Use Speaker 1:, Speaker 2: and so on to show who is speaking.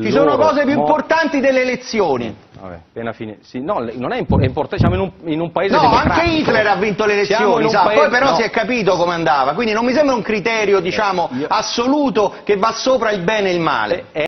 Speaker 1: Ci sono cose più importanti delle elezioni.
Speaker 2: Vabbè, appena sì, no, non è importante, siamo in un paese democratico.
Speaker 1: Anche Hitler ha vinto le elezioni, poi però si è capito come andava, quindi non mi sembra un criterio, diciamo, assoluto che va sopra il bene e il male.